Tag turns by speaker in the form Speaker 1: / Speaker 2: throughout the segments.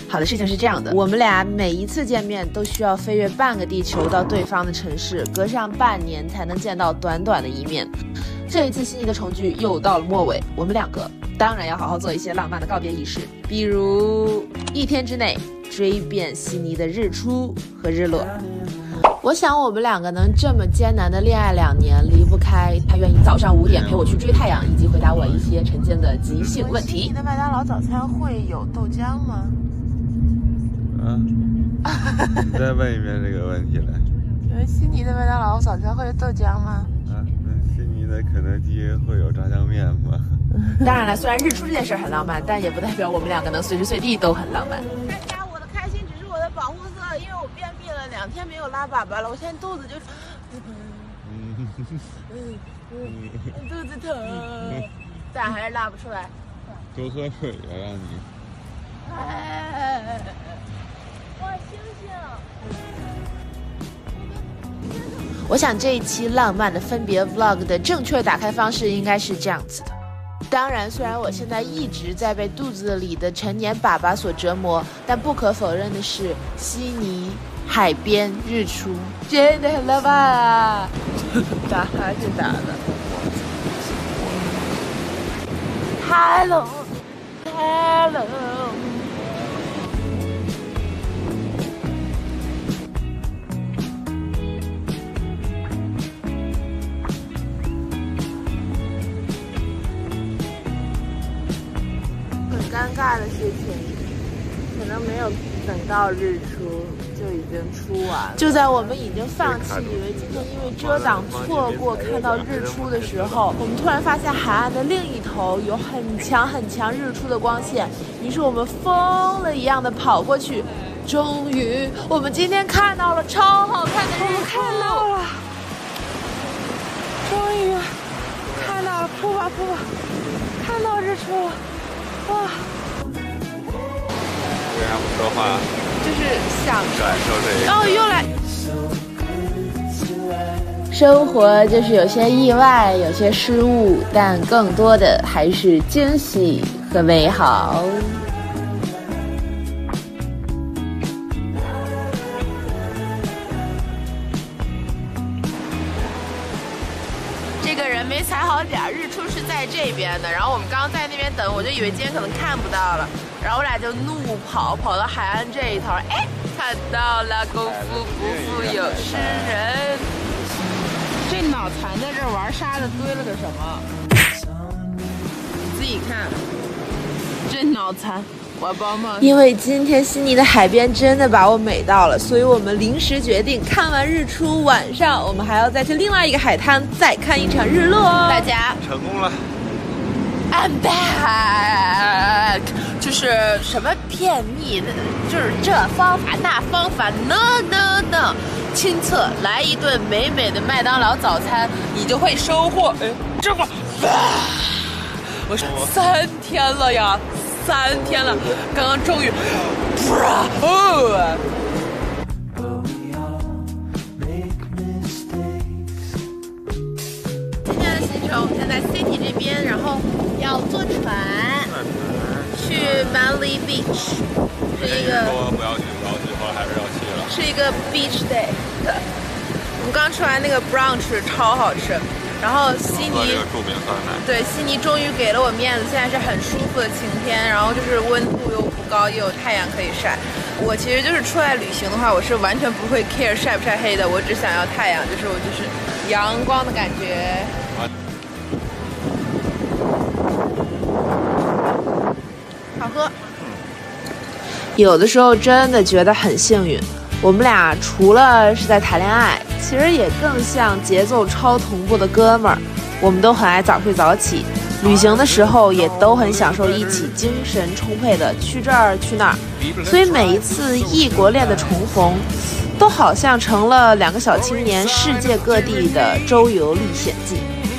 Speaker 1: 好的，事情是这样的，我们俩每一次见面都需要飞越半个地球到对方的城市，隔上半年才能见到短短的一面。这一次悉尼的重聚又到了末尾，我们两个当然要好好做一些浪漫的告别仪式，比如1天之内追遍悉尼的日出和日落。我想我们两个能这么艰难的恋爱2年，离不开他愿意早上5点陪我去追太阳，以及回答我一些晨间的即兴问题。
Speaker 2: 你的麦当劳早餐会有豆浆吗？
Speaker 3: 你再问一遍这个问题来。
Speaker 2: 悉尼的麦当劳早餐会有豆浆吗？
Speaker 3: 那悉尼的肯德基会有炸酱面吗？
Speaker 1: 当然了，虽然日出这件事很浪漫，但也不代表我们两个能随时随地都很浪漫。
Speaker 2: 我的开心只是我的保护色，因为我便秘了2天没有拉粑粑了，我现在肚子就肚子疼，但还是拉不出来。
Speaker 3: 多喝水呀，让你。
Speaker 2: 哇，星星！
Speaker 1: 我想这一期浪漫的分别 vlog 的正确打开方式应该是这样子的。当然，虽然我现在一直在被肚子里的成年粑粑所折磨，但不可否认的是，悉尼海边日出真的很浪漫啊！打哈欠打的。Hello。
Speaker 2: 尴尬的事情，可能没有等到日出就已经出完了。
Speaker 1: 就在我们已经放弃，以为今天因为遮挡错过看到日出的时候，我们突然发现海岸的另一头有很强日出的光线，于是我们疯了一样的跑过去。终于，我们今天看到了超好看的日出，
Speaker 2: 看到了，终于看到了，扑吧，看到日出了。哇！
Speaker 3: 为啥不说话？
Speaker 1: 就是享
Speaker 3: 受这个。
Speaker 1: 哦，又来。生活就是有些意外，有些失误，但更多的还是惊喜和美好。这个人没踩好点，日出是在这边的，然后我们刚刚在那边等，我就以为今天可能看不到了，然后我俩就怒跑到海岸这一头，哎，看到了，功夫不负有心人。
Speaker 2: 这脑残在这玩沙子堆了个什么？你自己看，这脑残。我帮忙。
Speaker 1: 因为今天悉尼的海边真的把我美到了，所以我们临时决定看完日出，晚上我们还要再去另外一个海滩再看一场日落哦。大家
Speaker 3: 成功了
Speaker 1: ，I'm back， 就是什么便秘，就是这方法那方法 ，no， 亲测来一顿美美的麦当劳早餐，你就会收获。哎，这么，我是3天了呀。3天了，刚刚终于，今天的行程，我们现在 City 这边，然后要坐船去 Manly Beach， 是一个
Speaker 3: 说不要去，后来还是要去了。
Speaker 1: 是一个 beach day。我们刚吃完那个 brunch， 超好吃。然后悉尼
Speaker 3: 著名酸奶，
Speaker 1: 对，悉尼终于给了我面子，现在是很舒服的晴天，然后就是温度又不高，又有太阳可以晒。我其实就是出来旅行的话，我是完全不会 care 晒不晒黑的，我只想要太阳，就是我就是阳光的感觉。好喝。有的时候真的觉得很幸运。我们俩除了是在谈恋爱，其实也更像节奏超同步的哥们儿。我们都很爱早睡早起，旅行的时候也都很享受一起精神充沛的去这儿去那儿。所以每一次异国恋的重逢，都好像成了2个小青年世界各地的周游历险记。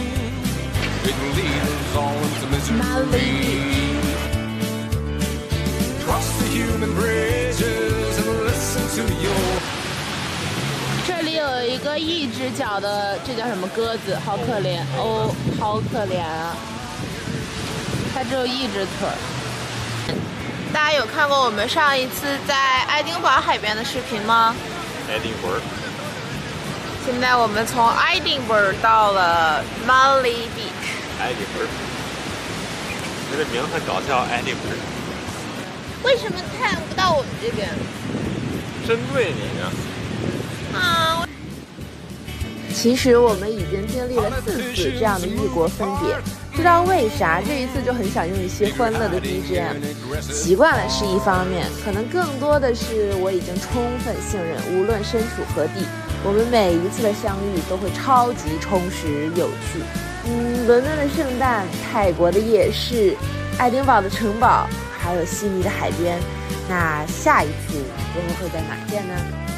Speaker 1: 这里有一个一只脚的，这叫什么鸽子？好可怜哦，好可怜啊！它只有一只腿儿。 大家有看过我们上一次在爱丁堡海边的视频吗？
Speaker 3: 爱丁堡。
Speaker 1: 现在我们从爱丁堡到了 Molly Beach。
Speaker 3: 爱丁堡，这个名很搞笑，爱丁堡。
Speaker 1: 为什么看不到我们这边？
Speaker 3: 针对你呢。
Speaker 1: 啊！其实我们已经经历了4次这样的异国分别，不知道为啥这一次就很想用一些欢乐的 BGM。习惯了是一方面，可能更多的是我已经充分信任，无论身处何地，我们每一次的相遇都会超级充实有趣。伦敦的圣诞，泰国的夜市，爱丁堡的城堡，还有悉尼的海边。那下一次我们会在哪见呢？